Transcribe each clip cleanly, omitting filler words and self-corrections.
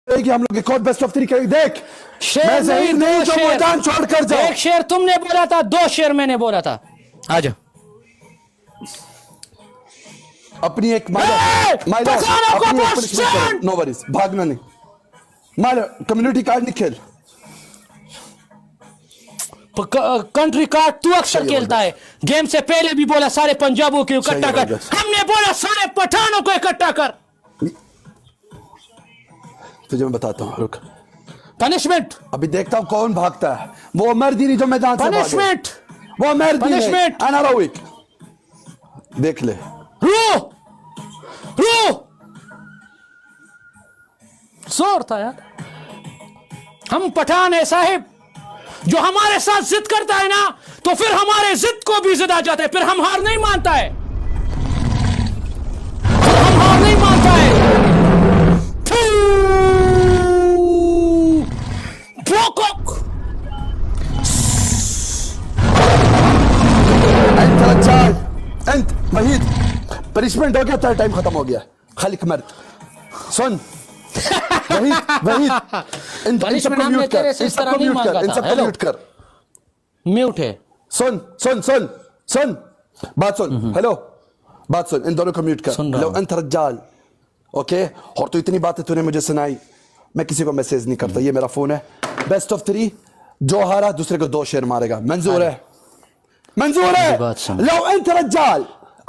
कि हम लोग एक और बेस्ट ऑफ 3 करेंगे। देख शेर मैं ज़हीर नहीं जो मैदान छोड़ कर जाऊं। एक शेर तुमने बोला था, 2 शेर मैंने बोला था। आजा अपनी एक नो वरीज, भागना नहीं। कम्युनिटी कार्ड नहीं खेल, कंट्री कार्ड तू अक्सर खेलता है। गेम से पहले भी बोला सारे पंजाबों को इकट्ठा कर, हमने बोला सारे पठानों को इकट्ठा कर। तुझे मैं बताता हूँ, रुक। पनिशमेंट अभी देखता हूँ कौन भागता है। वो मर्दी नहीं जो मैदान से पनिशमेंट, वो मर्दी पनिशमेंट। अनारोविक देख ले। रो जोर था यार। हम पठान है साहिब, जो हमारे साथ जिद करता है ना, तो फिर हमारे जिद को भी जिद आ जाता है। फिर हम हार नहीं मानता है, फिर हम हार नहीं मानता है। अंत वहीद पनिशमेंट हो गया, तेरा टाइम खत्म हो गया। खालिक मर्द सुन, वहीद इन सबको म्यूट कर, इन सबको म्यूट कर। म्यूट है। सुन सुन सुन सुन बात सुन, हेलो बात सुन, इन दोनों को म्यूट कर। लो अंत रज्जाल, ओके। और तो इतनी बातें तूने मुझे सुनाई, मैं किसी को मैसेज नहीं करता, ये मेरा फोन है। बेस्ट ऑफ 3 जो हारा दूसरे को 2 शेर मारेगा। मंजूर है, मंजूर है। लो अंत रज्जाल,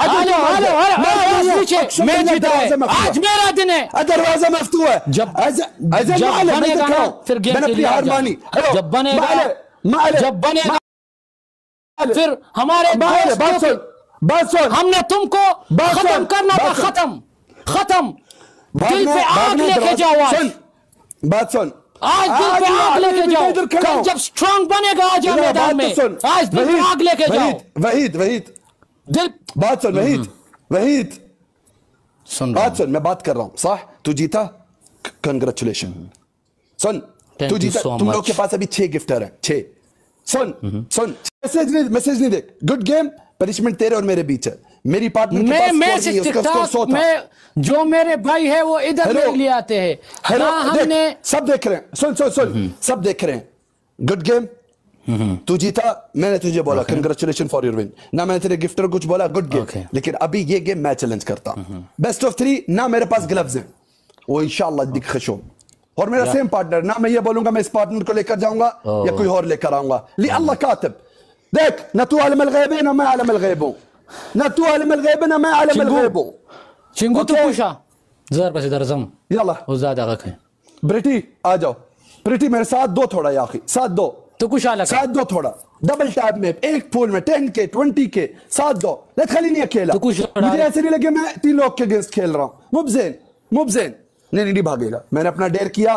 मैं जीता है, आज मेरा दिन है। दरवाजा मफ्तू है। जब बनेगा ना फिर गेम के लिए हार मानी। जब बनेगा फिर हमारे बात सुन, हमने तुमको खत्म करना था। खत्म दिल पे आग लेके जाओ। आज बात सुन, आज दिल पे आग लेके जाओ। कल जब स्ट्रांग बनेगा आ जाओ मैदान में। आज दिल पे आग लेके जाओ। वहीद दिल बात सुन, वहीद बात सुन, मैं बात कर रहा हूं। साह तू जीता, कंग्रेचुलेशन। सुन तू जीता। तुम लोग के पास अभी 6 गिफ्टर हैं, 6। सुन मैसेज नहीं देख। गुड गेम, पनिशमेंट तेरे और मेरे बीच है। मेरी पार्टनर के पास मैं जो मेरे भाई है वो इधर ले आते हैं। हमने सब देख रहे हैं। सुन सब देख रहे हैं। गुड गेम, तू जीता, मैंने तुझे बोला कंग्रेचुलेशन फॉर योर विन। ना मैंने तेरे गिफ्टर कुछ बोला, गुड गेम। लेकिन अभी ये गेम मैं चैलेंज करता हूं। बेस्ट ऑफ 3 ना मेरे पास ग्लव्स हैं, वो इंशाल्लाह दिख खुश हो। और मेरा सेम पार्टनर, ना मैं ये बोलूंगा मैं इस पार्टनर को लेकर जाऊंगा या कोई और लेकर आऊंगा। ली अल्लाह कातिब। देख ना तू आलम अल-गैब है, ना मैं आलम अल-गैब हूं। ना तू आलम अल-गैब है, ना मैं आलम अल-गैब हूं। चिंगू तो पूछा जर बस इधर जम यल्ला वो ज्यादा रखे। ब्रिटी आ जाओ, ब्रिटी मेरे साथ दो थोड़ा या आखिर साथ दो तो कुछ अलग साथ दो थोड़ा। डबल टैप में एक पूल में 10K 20K साथ दो। लेट खाली नहीं अकेला, तो कुछ मुझे ऐसे नहीं लगे मैं 3 लोग के अगेंस्ट खेल रहा हूं। मुबजेन नहीं भागेगा। मैंने अपना डेयर किया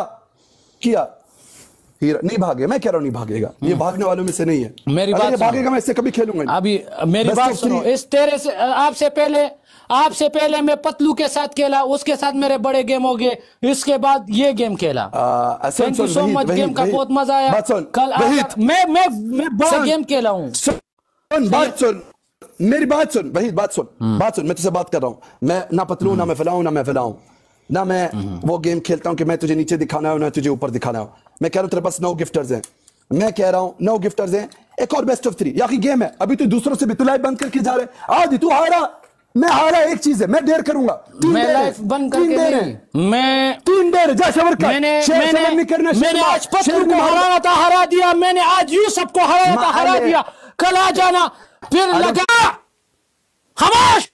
हीरा नहीं भागे। मैं कह रहा हूं नहीं भागेगा, ये भागने वालों में से नहीं है। मेरी बात भागेगा मैं इससे कभी खेलूंगा। अभी मेरी बात सुनो। इस तेरे से आपसे पहले मैं पतलू के साथ खेला, उसके साथ मेरे बड़े गेम हो गए, इसके बाद ये गेम खेला। Thank you so much, game का बहुत मजा आया। कल मैं बड़ा गेम खेला हूँ। बात सुन मेरी बात सुन वही बात सुन मैं तुझसे बात कर रहा हूँ। मैं ना पतलू ना मैं फैलाऊं ना मैं वो गेम खेलता हूं कि मैं तुझे नीचे दिखाना हो ना तुझे ऊपर दिखाना हो। मैं कह रहा हूं तेरे पास 9 गिफ्टर्स हैं। मैं कह रहा हूं 9 गिफ्टर्स हैं, एक और बेस्ट ऑफ 3 या गेम है। अभी तू दूसरों से भी तू लाइव बंद करके जा रहे। आज तू हारा, मैं हारा। एक चीज है, मैं डेयर करूंगा। मैं लाइव बंद करके नहीं, मैं 3 डेयर जा शवर का। मैंने आज पतलू को हराया था, हरा दिया। मैंने आज यूसुफ को हराया था, हरा दिया। कल आ जाना फिर लगा खामोश।